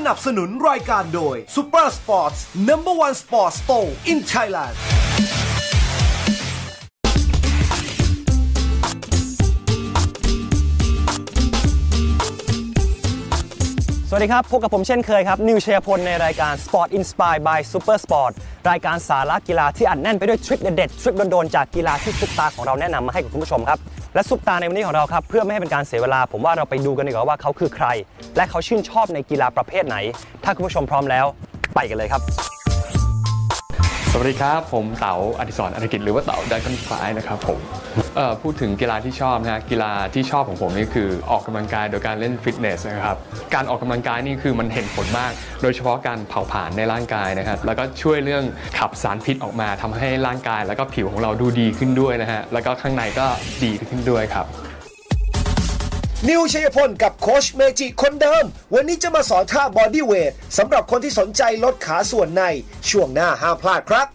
นับสนุนรายการโดย Super Sports No.1 Sports Store in Thailand สวัสดีครับพบกับผมเช่นเคยครับนิวชัยพลในรายการ Sport Inspired by Super Sport รายการสาระกีฬาที่อัดแน่นไปด้วยทริคเด็ดๆทริคโดนๆจากกีฬาที่ซุปตาของเราแนะนำมาให้กับคุณผู้ชมครับและซุปตาในวันนี้ของเราครับเพื่อไม่ให้เป็นการเสียเวลาผมว่าเราไปดูกันดีกว่าว่าเขาคือใครและเขาชื่นชอบในกีฬาประเภทไหนถ้าคุณผู้ชมพร้อมแล้วไปกันเลยครับสวัสดีครับผมเต๋าอดิศรอธิกิจหรือว่าเต๋าดักกันฟลายนะครับผมพูดถึงกีฬาที่ชอบนะกีฬาที่ชอบของผมนี่คือออกกำลังกายโดยการเล่นฟิตเนสนะครับการออกกำลังกายนี่คือมันเห็นผลมากโดยเฉพาะการเผาผลาญในร่างกายนะครับแล้วก็ช่วยเรื่องขับสารพิษออกมาทำให้ร่างกายแล้วก็ผิวของเราดูดีขึ้นด้วยนะฮะแล้วก็ข้างในก็ดีขึ้นด้วยครับนิวชัยพลกับโค้ชเมจิคนเดิมวันนี้จะมาสอนท่าบอดี้เวทสำหรับคนที่สนใจลดขาส่วนในช่วงหน้าห้ามพลาดครับ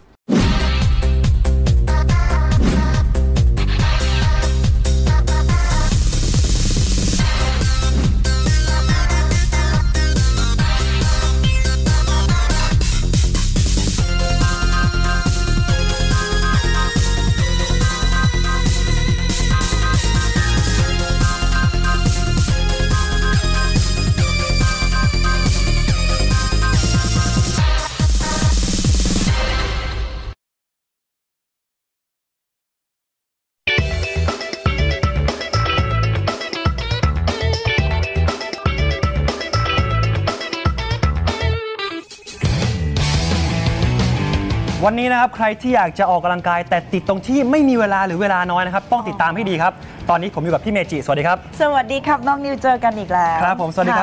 วันนี้นะครับใครที่อยากจะออกกำลังกายแต่ติดตรงที่ไม่มีเวลาหรือเวลาน้อยนะครับต้องติดตามให้ดีครับตอนนี้ผมอยู่กับพี่เมจิสวัสดีครับสวัสดีครับน้องนิวเจอกันอีกแล้วครับผมสวัสดีครับ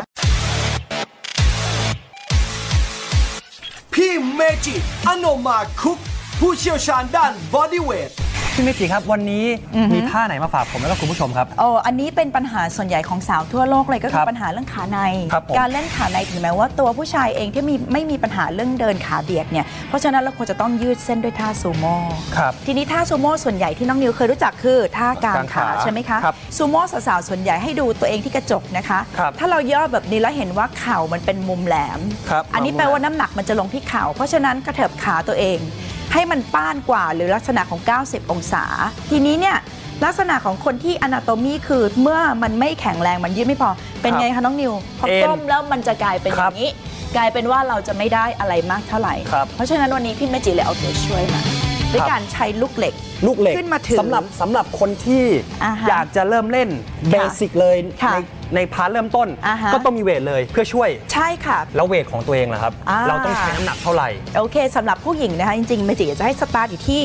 พี่เมจิอโนมาคุกผู้เชี่ยวชาญด้านบอดี้เวทพี่เมจิครับวันนี้มีท่าไหนมาฝากผมแล้วก็คุณผู้ชมครับอันนี้เป็นปัญหาส่วนใหญ่ของสาวทั่วโลกเลยก็คือปัญหาเรื่องขาในการเล่นขาในถึงแม้ว่าตัวผู้ชายเองที่ไม่มีปัญหาเรื่องเดินขาเบียดเนี่ยเพราะฉะนั้นเราควรจะต้องยืดเส้นด้วยท่าซูโม่ทีนี้ท่าซูโม่ส่วนใหญ่ที่น้องนิวเคยรู้จักคือท่ากางขาใช่ไหมคะซูโม่สาวๆส่วนใหญ่ให้ดูตัวเองที่กระจกนะคะถ้าเราย่อแบบนี้แล้วเห็นว่าเข่ามันเป็นมุมแหลมอันนี้แปลว่าน้ำหนักมันจะลงที่เข่าเพราะฉะนั้นกระเถิบขาตัวเองให้มันป้านกว่าหรือลักษณะของ90องศาทีนี้เนี่ยลักษณะของคนที่อนาโตมีคือเมื่อมันไม่แข็งแรงมันยืดไม่พอเป็นไงคะน้องนิวพอก้มแล้วมันจะกลายเป็นอย่างนี้กลายเป็นว่าเราจะไม่ได้อะไรมากเท่าไหร่เพราะฉะนั้นวันนี้พี่เมจิเลยเอาตัวช่วยมาด้วยการใช้ลูกเหล็กขึ้นมาถึงสำหรับคนที่อยากจะเริ่มเล่นเบสิกเลยในพาร์ทเริ่มต้นก็ต้องมีเวทเลยเพื่อช่วยใช่ค่ะแล้วเวทของตัวเองล่ะครับเราต้องใช้น้ำหนักเท่าไหร่โอเคสำหรับผู้หญิงนะคะจริงๆเมจิจะให้สตาร์ทอยู่ที่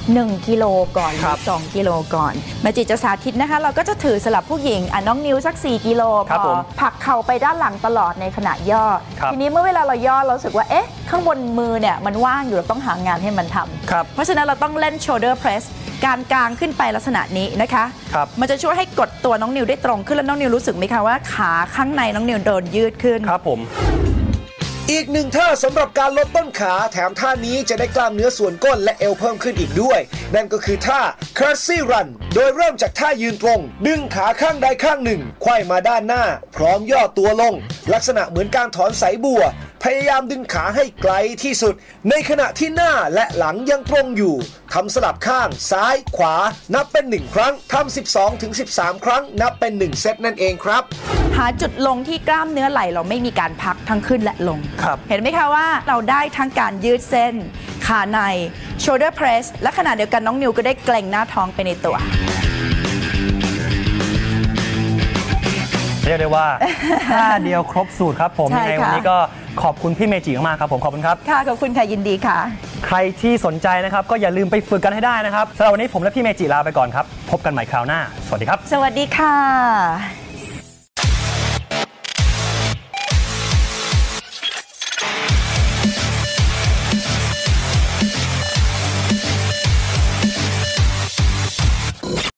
1กิโลก่อนหรือ2กิโลก่อนเมจิจะสาธิตนะคะเราก็จะถือสำหรับผู้หญิงน้องนิวสัก4กิโลพอผลักเข่าไปด้านหลังตลอดในขณะย่อทีนี้เมื่อเวลาเราย่อเราสึกว่าเอ๊ะข้างบนมือเนี่ยมันว่างอยู่เราต้องหางานให้มันทำเพราะฉะนั้นเราต้องเล่น shoulder press การกางขึ้นไปลักษณะนี้นะคะมันจะช่วยให้กดตัวน้องนิวได้ตรงขึ้นแล้วน้องนิวรู้สึกไหมคะว่าขาข้างในน้องนิวโดนยืดขึ้นครับผมอีกหนึ่งท่าสำหรับการลดต้นขาแถมท่านี้จะได้กล้ามเนื้อส่วนก้นและเอวเพิ่มขึ้นอีกด้วยนั่นก็คือท่า Curtsy Run โดยเริ่มจากท่ายืนตรงดึงขาข้างใดข้างหนึ่งไขว้มาด้านหน้าพร้อมย่อตัวลงลักษณะเหมือนการถอนสายบัวพยายามดึงขาให้ไกลที่สุดในขณะที่หน้าและหลังยังตรงอยู่ทำสลับข้างซ้ายขวานับเป็น1ครั้งทำ12-13 ครั้งนับเป็น1เซตนั่นเองครับหาจุดลงที่กล้ามเนื้อไหล่เราไม่มีการพักทั้งขึ้นและลงเห็นไหมคะว่าเราได้ทั้งการยืดเส้นขาใน shoulder press และขณะเดียวกันน้องนิวก็ได้เกร็งหน้าท้องไปในตัวเรียกได้ว่าท่าเดียวครบสูตรครับผมในวันนี้ก็ขอบคุณพี่เมจิมากครับผมขอบคุณครับค่ะขอบคุณค่ะยินดีค่ะใครที่สนใจนะครับก็อย่าลืมไปฝึกกันให้ได้นะครับสำหรับวันนี้ผมและพี่เมจิลาไปก่อนครับพบกันใหม่คราวหน้าสวัสดีครับสวัสดีค่ะ